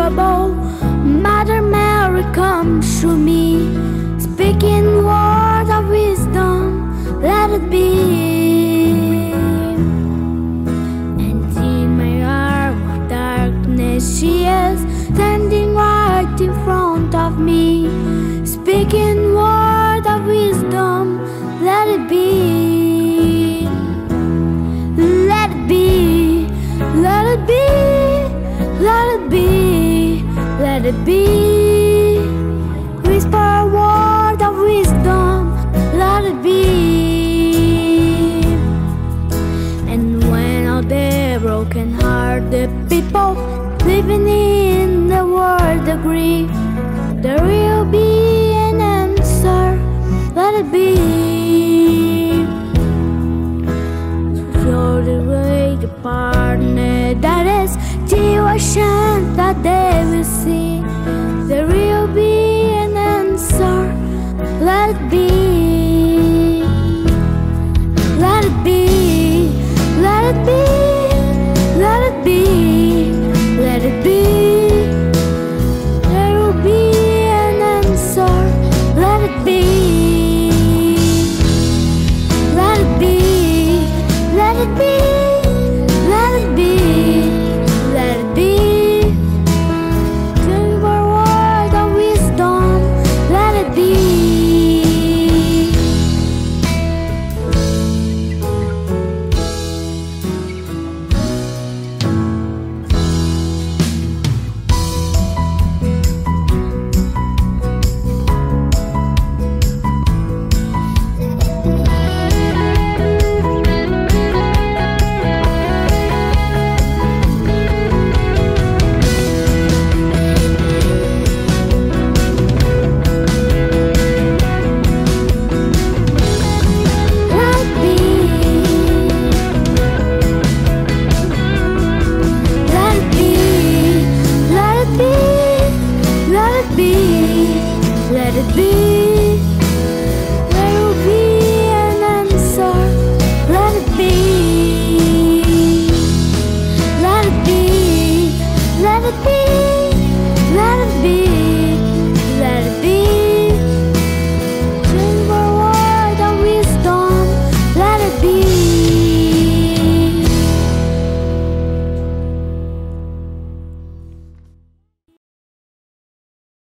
unreachable. Mother Mary comes to me, speaking words of wisdom, let it be. And in my hour of darkness she is standing right in front of me, speaking words of wisdom, let it be. Let it be, let it be, let it be, let it be. Whisper a word of wisdom, let it be. And when all the broken-hearted people living in the world agree, there will be an answer, let it be. Show the way, the partner that is the ocean that they will see.